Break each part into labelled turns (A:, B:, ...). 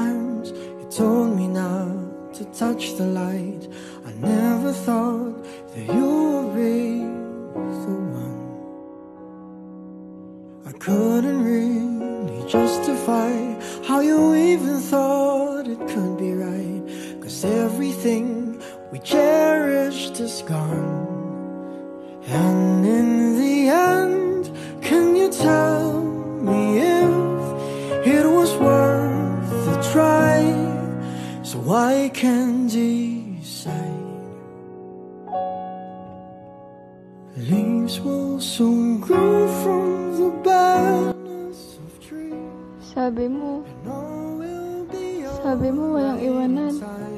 A: times you told me not to touch the light. I never thought that you would be the one. I couldn't really justify how you even thought it could be right, 'cause everything we cherished is gone. And in the end, can you tell me if it was worth the try, so I can decide? Leaves will soon grow from the barrenness of trees.
B: Sabi mo walang iwanan.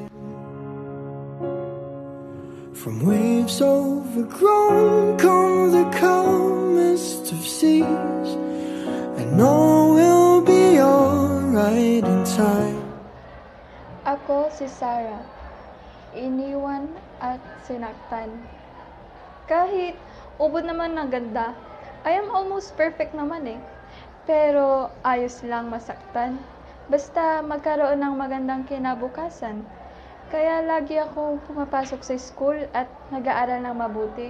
A: From waves overgrown come the calmest of seas, and all will be alright in time.
B: Ako si Sarah, iniwan at sinaktan. Kahit ubod naman ng ganda, I am almost perfect naman eh. Pero ayos lang masaktan. Basta magkaroon ng magandang kinabukasan. Kaya lagi akong pumapasok sa school at nag-aaral ng mabuti.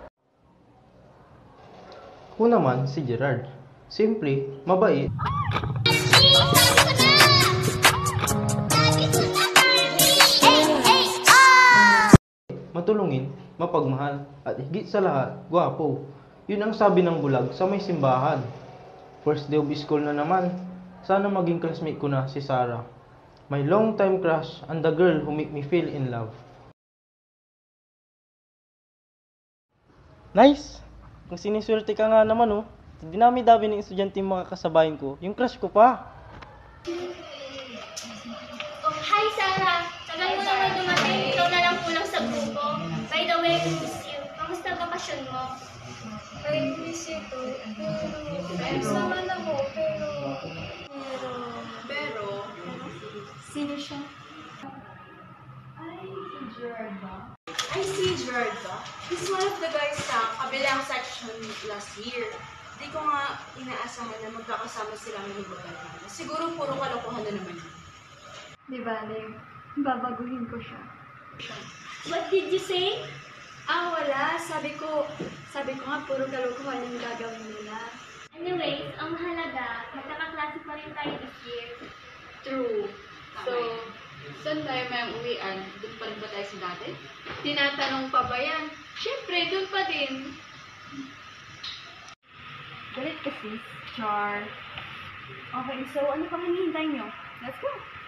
C: Ako naman si Gerard. Simple, mabait, matulungin, mapagmahal, at higit sa lahat, gwapo. Yun ang sabi ng bulag sa may simbahan. First day of school na naman. Sana maging classmate ko na si Sarah. My long-time crush and the girl who make me feel in love. Nice! Kung siniswerte ka nga naman oh. Dinami-dami ng estudyante yung mga kasabayan ko. Yung crush ko pa.
D: Oh, hi Sarah! Tagal mo naman dumating. Ikaw na lang kulang sa grupo. By the way, I miss you. Kamusta ang bakasyon mo?
B: I miss you too. Ayos naman ako, pero... Sino siya?
E: Ay, si Gerard ba? He's one of the guys sa kabilang section last year. Di ko nga inaasahan na magkakasama sila ng babae. Siguro puro kalokohan na naman yun.
B: Di ba, Lim? Babaguhin ko siya.
D: What did you say?
B: Wala. Sabi ko nga puro kalokohan yung gagawin nila.
D: Anyways, ang mahalaga, magkakaklase pa rin tayo this year.
E: True. So, saan tayo may uwian? Doon pa rin ba tayo sa dati?
B: Tinatanong pa ba yan? Siyempre, doon pa din.
F: Galit kasi, Char. Okay, so ano pang hinihintay nyo? Let's go!